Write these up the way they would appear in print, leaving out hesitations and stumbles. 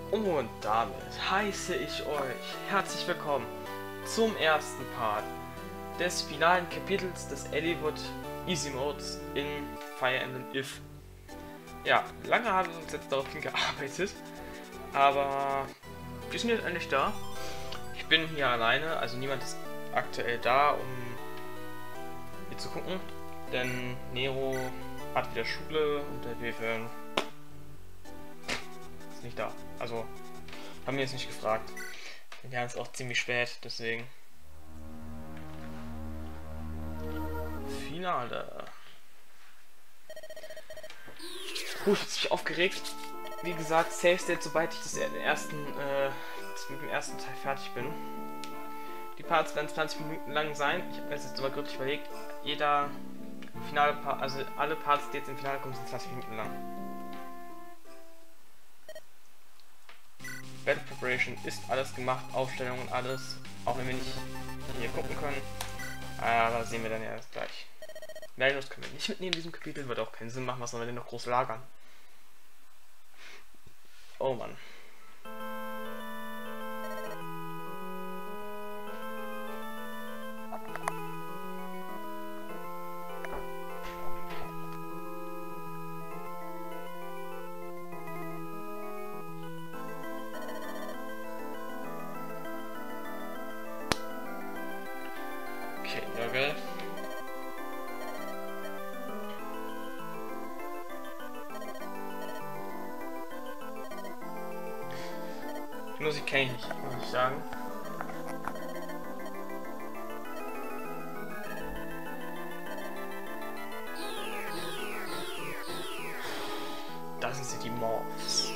Und damit heiße ich euch herzlich willkommen zum ersten Part des finalen Kapitels des Eliwood Easy Modes in Fire Emblem If. Ja, lange haben wir uns jetzt darauf hingearbeitet, aber wir sind jetzt endlich da. Ich bin hier alleine, also niemand ist aktuell da, um hier zu gucken, denn Nero hat wieder Schule und der Wilhelm ist nicht da. Also, haben wir jetzt nicht gefragt. Ja, ist auch ziemlich spät, deswegen. Finale. Ich bin mich aufgeregt. Wie gesagt, Save State, sobald ich mit dem ersten Teil fertig bin. Die Parts werden 20 Minuten lang sein. Ich habe mir das jetzt aber gründlich überlegt. Jeder finale Part, also alle Parts, die jetzt im Finale kommen, sind 20 Minuten lang. Battle Preparation ist alles gemacht, Aufstellungen und alles, auch wenn wir nicht hier gucken können. Aber sehen wir dann ja erst gleich. Meldlos können wir nicht mitnehmen in diesem Kapitel, wird auch keinen Sinn machen, was sollen wir denn noch groß lagern? Oh Mann. Okay, Jörgel. Die Musik kenne ich nicht, muss ich sagen. Das sind sie, die Morphs.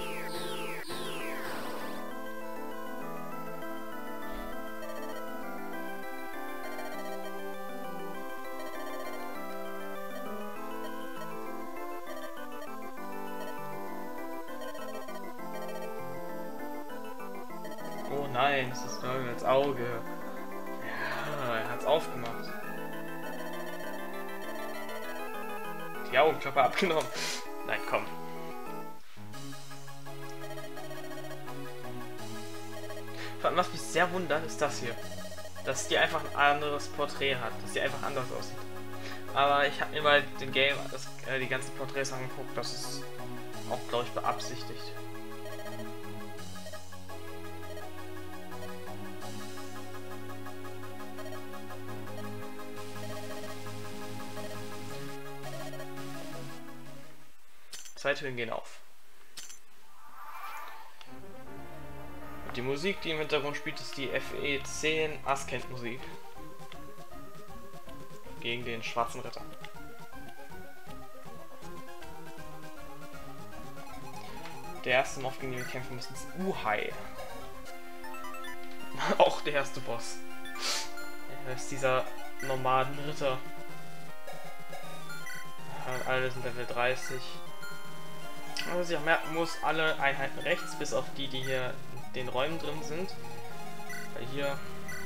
Oh nein, es ist Nörgels Auge. Ja, er hat's aufgemacht. Die Augenklappe abgenommen. Nein, komm. Was mich sehr wundert, ist das hier. Dass die einfach ein anderes Porträt hat. Dass die einfach anders aussieht. Aber ich habe mir mal den Game, die ganzen Porträts angeguckt. Das ist auch, glaube ich, beabsichtigt. Zwei Töne gehen auf. Und die Musik, die im Hintergrund spielt, ist die FE10 Askent Musik. Gegen den schwarzen Ritter. Der erste Morph, gegen den wir kämpfen müssen, ist Uhai. Auch der erste Boss. Das ist dieser Nomadenritter. Alle sind Level 30. Was ich auch merken muss, alle Einheiten rechts, bis auf die, die hier in den Räumen drin sind. Weil hier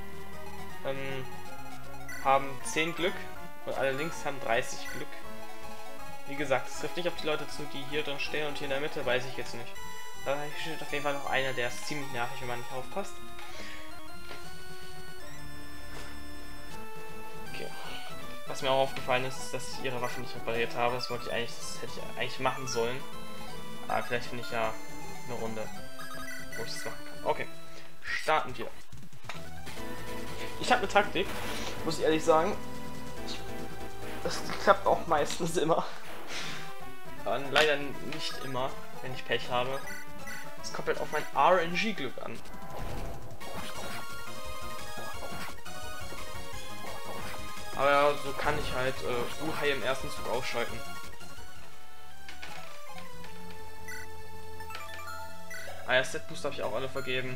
haben 10 Glück und alle links haben 30 Glück. Wie gesagt, es trifft nicht auf die Leute zu, die hier drin stehen, und hier in der Mitte weiß ich jetzt nicht. Da steht auf jeden Fall noch einer, der ist ziemlich nervig, wenn man nicht aufpasst. Okay. Was mir auch aufgefallen ist, ist, dass ich ihre Waffe nicht repariert habe. Das hätte ich eigentlich machen sollen. Aber vielleicht finde ich ja eine Runde, wo ich das machen kann. Okay, starten wir. Ich habe eine Taktik, muss ich ehrlich sagen. Das klappt auch meistens immer. Aber leider nicht immer, wenn ich Pech habe. Es kommt halt auf mein RNG-Glück an. Aber ja, so kann ich halt Uhai im ersten Zug ausschalten. Ah ja, Set Boost habe ich auch alle vergeben.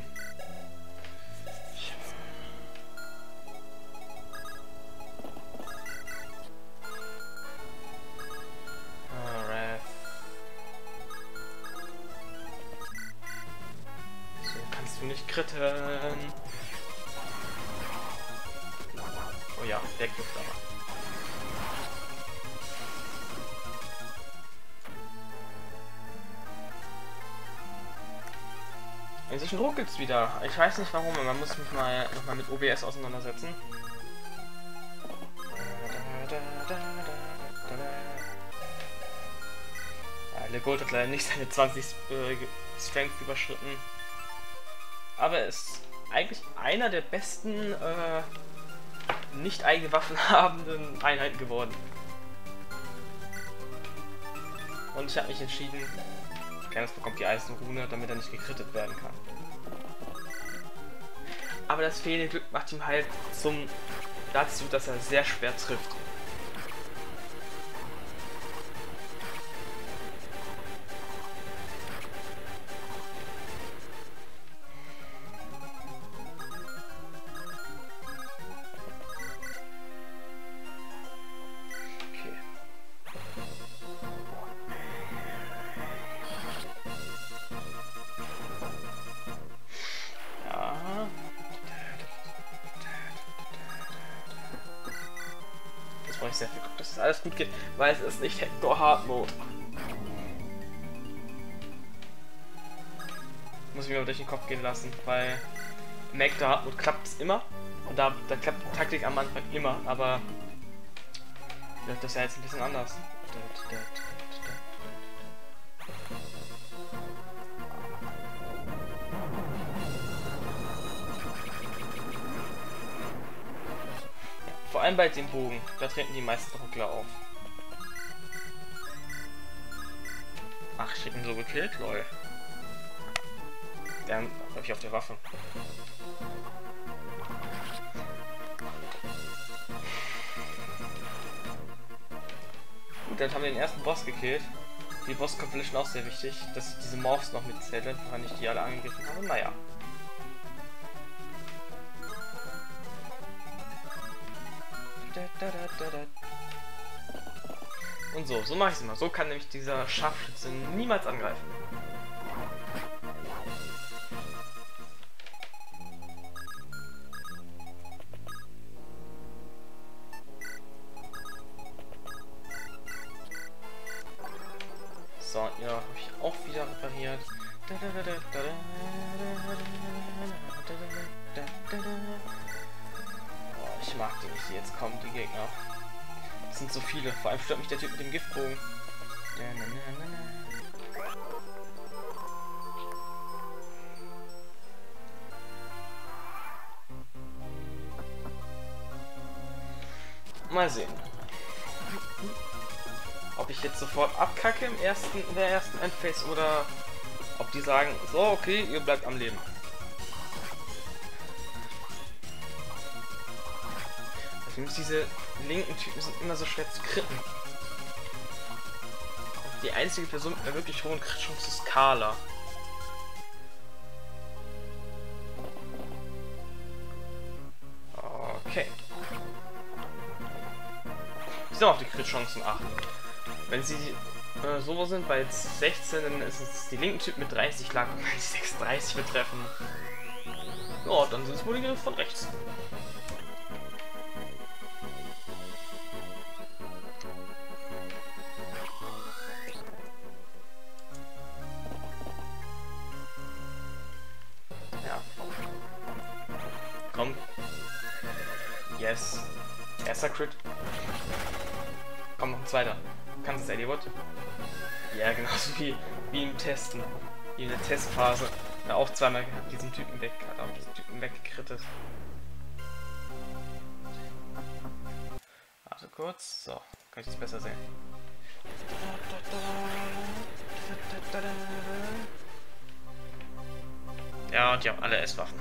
Wrath. So kannst du nicht kritten. Oh ja, der Griff aber. Inzwischen ruckelt's wieder. Ich weiß nicht warum, man muss mich mal nochmal mit OBS auseinandersetzen. Legold hat leider nicht seine 20 Strength überschritten. Aber er ist eigentlich einer der besten nicht eigene Waffen habenden Einheiten geworden. Und ich habe mich entschieden, Kleines bekommt die Eisenrune, damit er nicht gekrittet werden kann. Aber das fehlende Glück macht ihm halt dazu, dass er sehr schwer trifft. Ich sehr viel Glück, dass es alles gut geht, weil es ist nicht Hector Hard Mode. Muss ich mir aber durch den Kopf gehen lassen, weil im Hector Hard Mode klappt es immer und da klappt die Taktik am Anfang immer, aber das ist ja jetzt ein bisschen anders. Vor allem bei dem Bogen, da treten die meisten Ruckler auf. Ach, ich hab ihn so gekillt, lol. Dann hab ich auf der Waffe. Gut, dann haben wir den ersten Boss gekillt. Die Boss-Compilation auch sehr wichtig, dass ich diese Morphs noch mitzähle, woran ich die alle angegriffen habe. Naja. Und so mache ich es immer. So kann nämlich dieser Scharfschütze niemals angreifen. So, ja, habe ich auch wieder repariert. Ich mag die nicht, jetzt kommen die Gegner. Es sind so viele, vor allem stört mich der Typ mit dem Giftbogen. Mal sehen. Ob ich jetzt sofort abkacke in der ersten Endphase oder ob die sagen, so okay, ihr bleibt am Leben. Diese linken Typen sind immer so schwer zu kritten. Die einzige Person mit einer wirklich hohen Crit-Chance ist Carla. Okay. Ich soll auf die Crit-Chancen achten. Wenn sie so sind bei 16, dann ist es die linken Typen mit 30 lag und wenn sie 36 betreffen. Ja, dann sind es wohl die von rechts. Komm. Yes. Erster Crit. Komm, noch ein zweiter. Kannst du es, Eddie Wood? Ja, genauso wie im Testen. Wie in der Testphase. Da auch zweimal diesen Typen weggekrittet. Warte kurz. So, kann ich das besser sehen. Ja, und die haben alle S-Waffen.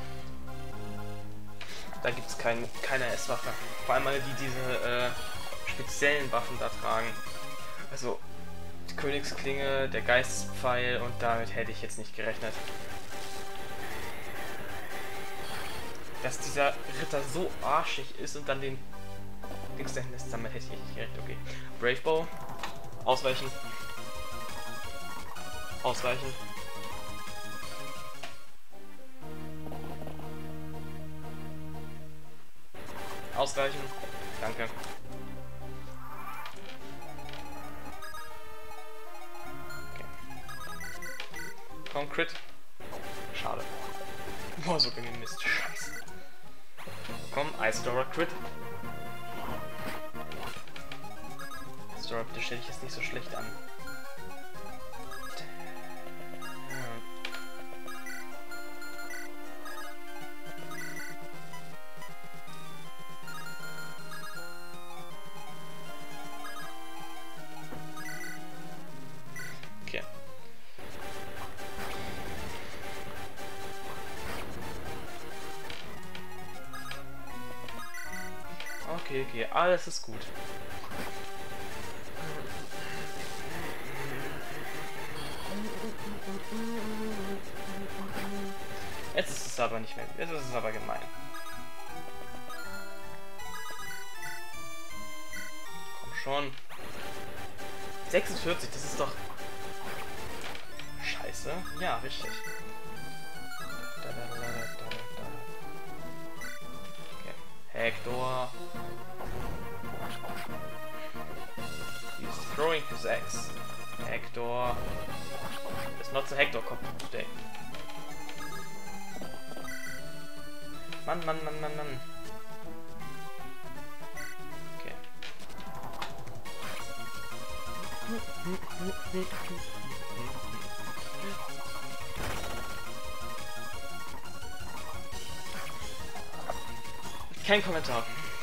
Da gibt es keine S-Waffe. Vor allem alle, die diese speziellen Waffen da tragen. Also die Königsklinge, der Geistespfeil und damit hätte ich jetzt nicht gerechnet. Dass dieser Ritter so arschig ist und dann den Dings dahin lässt, damit hätte ich nicht gerechnet. Okay. Brave Bow. Ausweichen. Ausweichen. Ausweichen. Danke. Okay. Komm, Crit. Schade. Boah, so gegen Mist. Scheiße. Komm, Ice Dora Crit. Ice Dora, bitte stell dich jetzt nicht so schlecht an. Okay. Okay, alles ist gut. Jetzt ist es aber nicht mehr. Jetzt ist es aber gemein. Komm schon. 46, das ist doch... Scheiße. Ja, richtig. Okay. Hector. He's throwing his axe. Hector. It's not the Hector cop today. Mann. Okay. Kein Kommentar.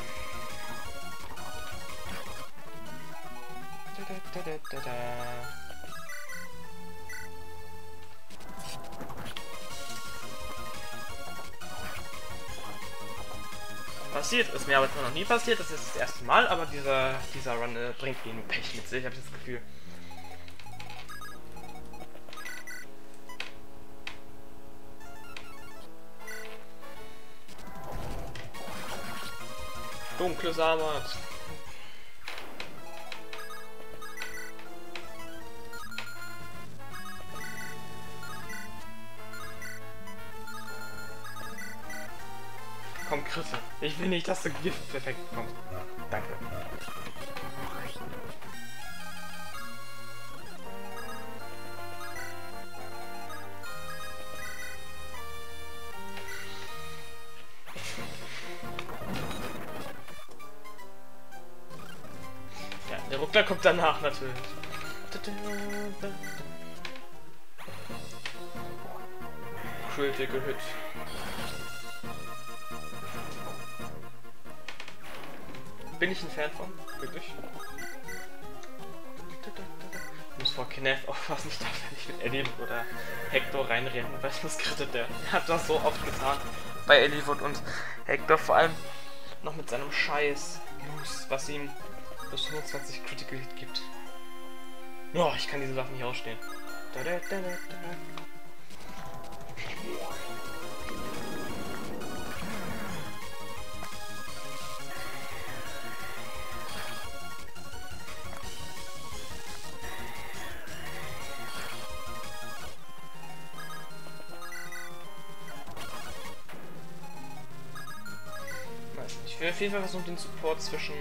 Passiert, ist mir aber noch nie passiert, das ist das erste Mal, aber dieser Run bringt mir nur Pech mit sich, habe ich das Gefühl. Dunkle Samat. Komm, Gritte. Ich will nicht, dass du Gift perfekt bekommst. Danke. Ja, der Ruckler kommt danach natürlich. Critical Hit. Bin ich ein Fan von, wirklich. Ich muss vor Kenneth aufpassen, ich darf ja nicht mit Eliwood oder Hector reinrennen, weil das krittet der. Er hat das so oft getan bei Eliwood und Hector, vor allem noch mit seinem Scheiß Loose, was ihm bis 25 Critical Hit gibt. Oh, ich kann diese Sachen nicht ausstehen. Ich will auf jeden Fall versuchen, den Support zwischen...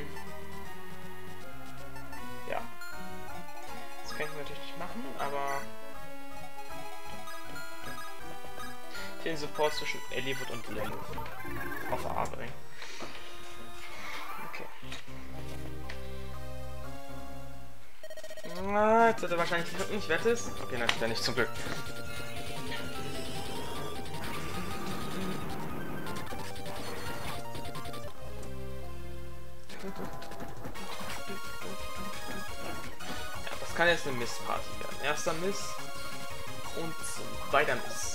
Ja. Das kann ich natürlich nicht machen, aber... Ich will den Support zwischen Eliwood und Len auf A bringen. Okay. Jetzt hat er wahrscheinlich nicht wettest. Okay, natürlich nicht, zum Glück. Ja, das kann jetzt eine Missparty werden. Erster Miss und zweiter Miss.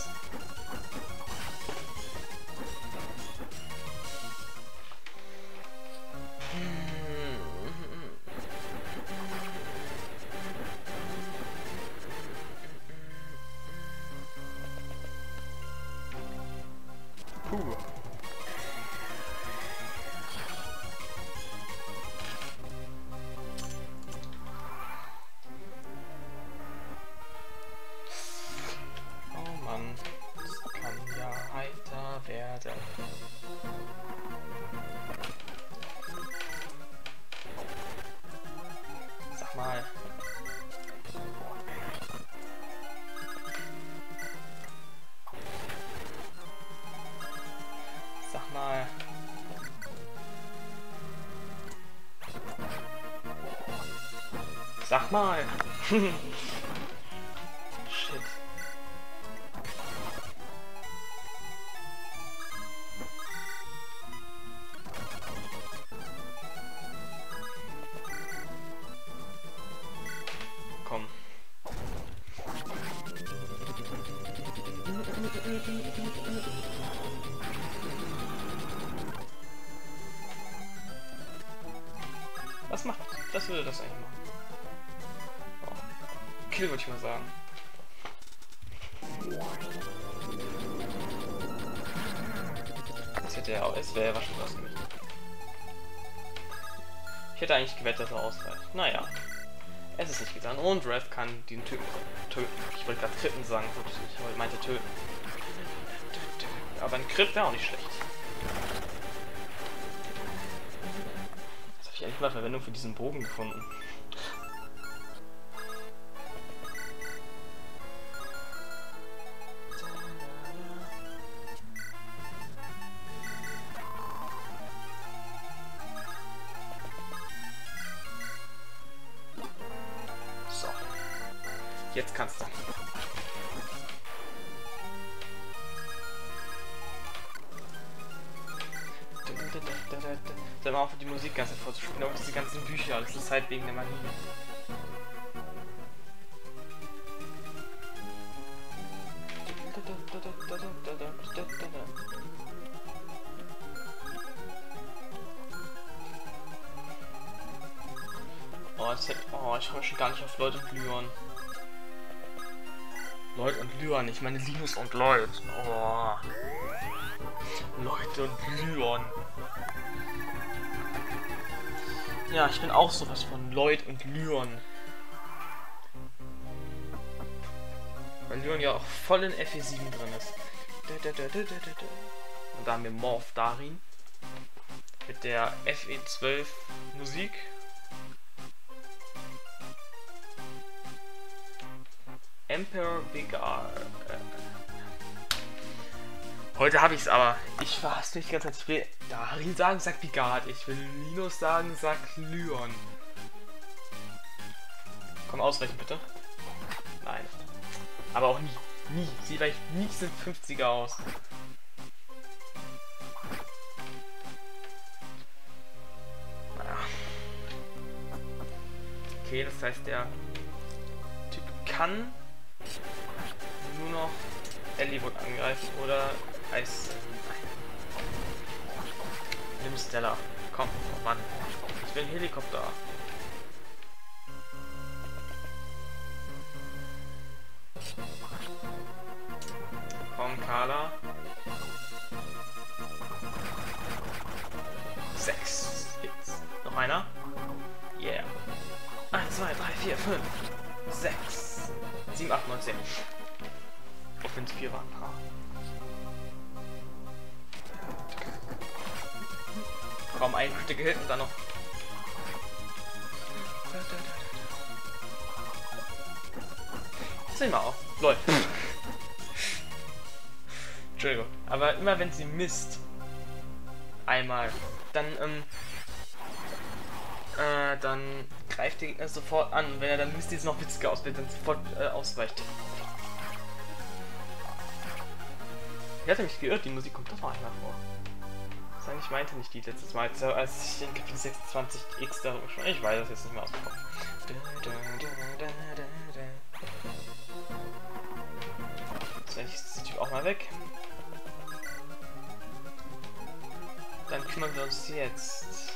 Puh. Oh Mann. Mach mal! Shit. Komm. Was macht das? Würde das eigentlich machen? Oh. Kill würde ich mal sagen. Es wäre wahrscheinlich ausgewichen. Ich hätte eigentlich gewettet, dass er ausreicht. Naja. Es ist nicht getan. Und Rev kann den Typen töten. Ich wollte gerade Kritten sagen. Ich meinte töten. Aber ein Crit wäre auch nicht schlecht. Jetzt habe ich endlich mal Verwendung für diesen Bogen gefunden. So. Jetzt kannst du. Soll mal auf die Musik ganz vorzuspielen, auch diese ganzen Bücher, das ist halt wegen der Magie. Ich komme schon gar nicht auf Lloyd und Lyon. Lloyd und Lyon, ich meine Linus und Lloyd. Oh. Lloyd und Lyon. Ja, ich bin auch sowas von Lloyd und Lyon. Weil Lyon ja auch voll in FE7 drin ist. Und da haben wir Morph Darin. Mit der FE12 Musik. Emperor Vigar. Heute habe ich es aber. Ich war es nicht ganz. Ich will Darin sagen, sagt Vigard. Ich will Linus sagen, sagt Lyon. Komm, ausrechnen bitte. Nein. Aber auch nie. Nie. Sieht vielleicht nie sind 50er aus. Naja. Okay, das heißt, der Typ kann nur noch Eliwood angreifen oder Eis. Nimm Stella. Komm, oh Mann. Ich will einen Helikopter. Komm, Carla. 6 Hits. Noch einer? Yeah. 1, 2, 3, 4, 5, 6, 7, 8, 9, 10. Auch wenn es 4 waren. Komm, ein Critical Hit und dann noch. Sehen wir auch. Läuft. Entschuldigung. Aber immer wenn sie misst, einmal, dann greift der Gegner sofort an. Wenn er dann misst, jetzt noch witziger auswählt, dann sofort ausweicht. Ich hatte mich geirrt, die Musik kommt doch mal einmal vor. Ich meinte nicht die letztes Mal, als ich in Kapitel 26x darüber schon. Ich weiß das jetzt nicht mehr aus dem Kopf. Jetzt werde ich das Typ auch mal weg. Dann kümmern wir uns jetzt.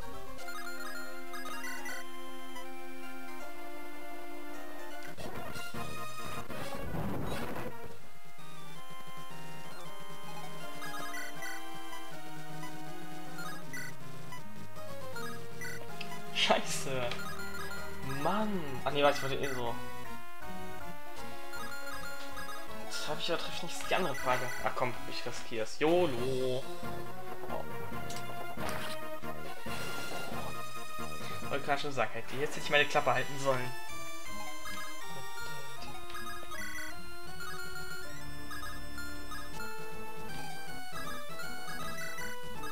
Scheiße. Mann. Ach nee, warte, ich wollte eh so. Das habe ich ja trifft nicht die andere Frage. Ach komm, ich riskiere es. YOLO. Oh. Ich wollte gerade schon sagen, hätte jetzt nicht meine Klappe halten sollen.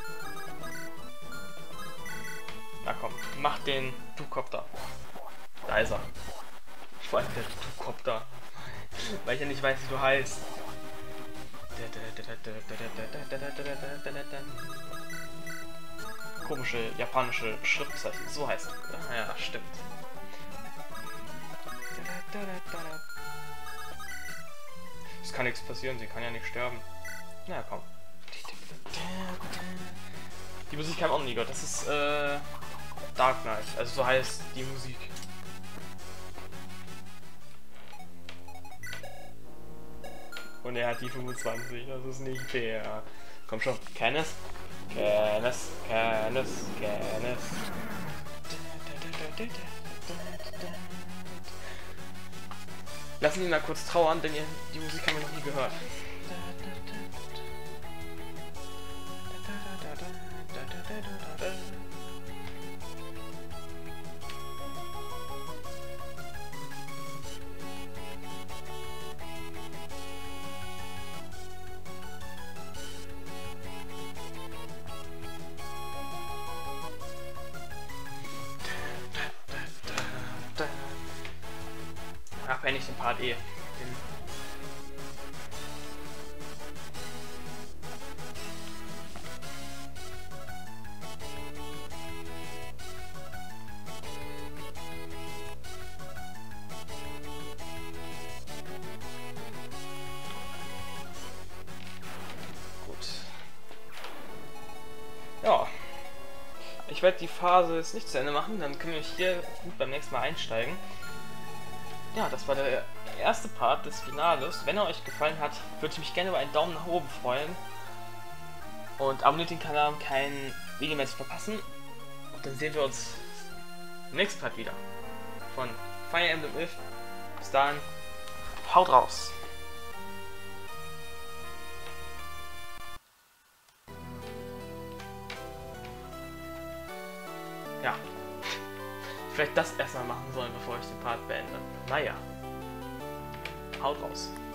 Na komm, mach den Dukopter. Da ist er. Vor allem der Dukopter. Weil ich ja nicht weiß, wie du heißt. Komische japanische Schriftzeichen. So heißt es. Ja, stimmt. Es kann nichts passieren, sie kann ja nicht sterben. Na komm. Die Musik kam auch nie, Gott. Das ist Dark Knight. Also so heißt die Musik. Und er hat die 25. Das ist nicht fair. Komm schon. Kenneth. Kenneth. Kenneth. Kenneth. Lassen ihn mal kurz trauern, denn die Musik haben wir noch nie gehört. Ach, wenn ich den Part eh. Gut. Ja. Ich werde die Phase jetzt nicht zu Ende machen, dann können wir hier gut beim nächsten Mal einsteigen. Ja, das war der erste Part des Finales. Wenn er euch gefallen hat, würde ich mich gerne über einen Daumen nach oben freuen. Und abonniert den Kanal, um kein Video mehr zu verpassen. Und dann sehen wir uns im nächsten Part wieder. Von Fire Emblem If. Bis dahin, haut raus! Ja. Vielleicht das erstmal machen sollen, bevor ich den Part beende. Naja. Haut raus.